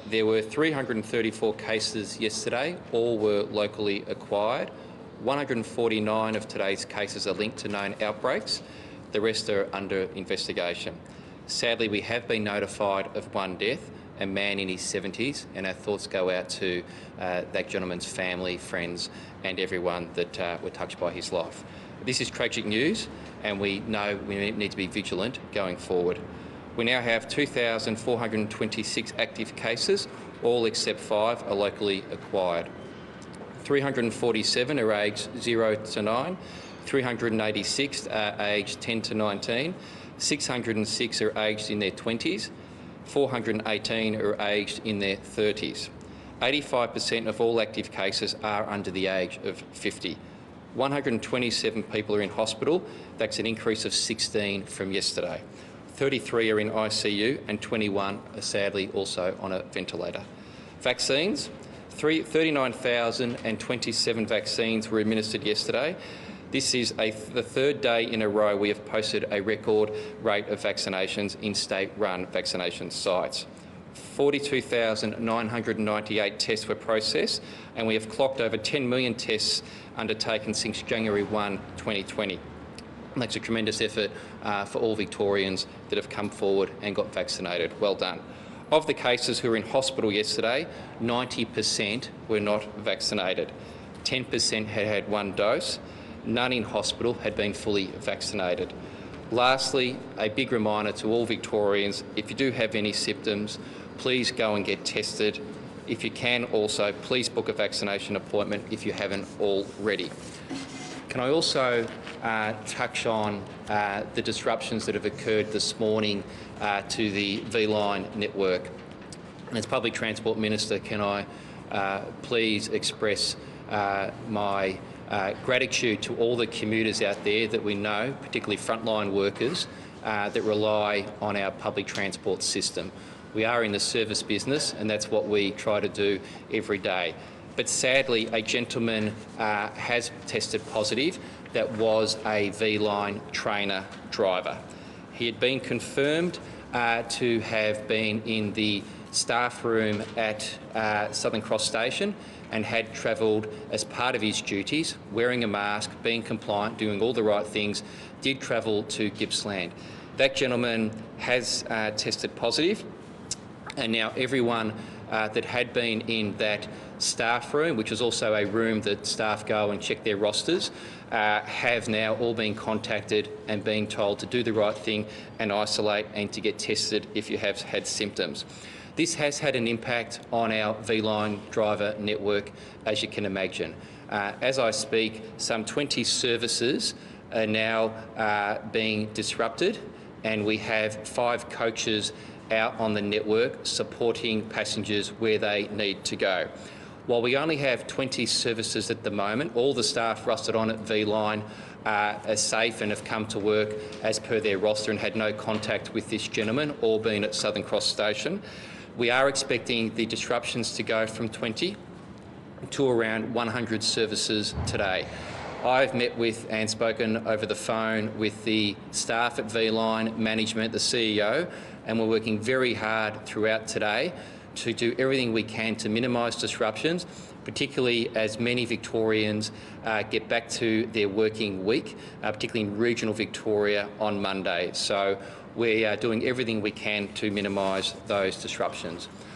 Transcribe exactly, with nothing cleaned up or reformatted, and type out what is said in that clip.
There were three hundred thirty-four cases yesterday, all were locally acquired. one hundred forty-nine of today's cases are linked to known outbreaks. The rest are under investigation. Sadly, we have been notified of one death, a man in his seventies, and our thoughts go out to uh, that gentleman's family, friends and everyone that uh, were touched by his life. This is tragic news, and we know we need to be vigilant going forward. We now have two thousand four hundred twenty-six active cases, all except five are locally acquired. three hundred forty-seven are aged zero to nine, three hundred eighty-six are aged ten to nineteen, six hundred six are aged in their twenties, four hundred eighteen are aged in their thirties. eighty-five percent of all active cases are under the age of fifty. one hundred twenty-seven people are in hospital. That's an increase of sixteen from yesterday. thirty-three are in I C U and twenty-one are sadly also on a ventilator. Vaccines, thirty-nine thousand twenty-seven vaccines were administered yesterday. This is a, the third day in a row we have posted a record rate of vaccinations in state-run vaccination sites. forty-two thousand nine hundred ninety-eight tests were processed, and we have clocked over ten million tests undertaken since January first, twenty twenty. And that's a tremendous effort uh, for all Victorians that have come forward and got vaccinated. Well done. Of the cases who were in hospital yesterday, ninety percent were not vaccinated. ten percent had had one dose. None in hospital had been fully vaccinated. Lastly, a big reminder to all Victorians, if you do have any symptoms, please go and get tested. If you can also, please book a vaccination appointment if you haven't already. Can I also uh, touch on uh, the disruptions that have occurred this morning uh, to the V-Line network? And as Public Transport Minister, can I uh, please express uh, my uh, gratitude to all the commuters out there that we know, particularly frontline workers, uh, that rely on our public transport system. We are in the service business, and that's what we try to do every day. But sadly, a gentleman uh, has tested positive that was a V-Line trainer driver. He had been confirmed uh, to have been in the staff room at uh, Southern Cross Station and had travelled as part of his duties, wearing a mask, being compliant, doing all the right things, did travel to Gippsland. That gentleman has uh, tested positive, and now everyone uh, that had been in that staff room, which is also a room that staff go and check their rosters, uh, have now all been contacted and been told to do the right thing and isolate and to get tested if you have had symptoms. This has had an impact on our V-Line driver network, as you can imagine. Uh, as I speak, some twenty services are now uh, being disrupted, and we have five coaches out on the network supporting passengers where they need to go. While we only have twenty services at the moment, all the staff rostered on at V-Line uh, are safe and have come to work as per their roster and had no contact with this gentleman, all being at Southern Cross Station. We are expecting the disruptions to go from twenty to around one hundred services today. I've met with and spoken over the phone with the staff at V-Line, management, the C E O, and we're working very hard throughout today to do everything we can to minimise disruptions, particularly as many Victorians uh, get back to their working week, uh, particularly in regional Victoria on Monday. So we are doing everything we can to minimise those disruptions.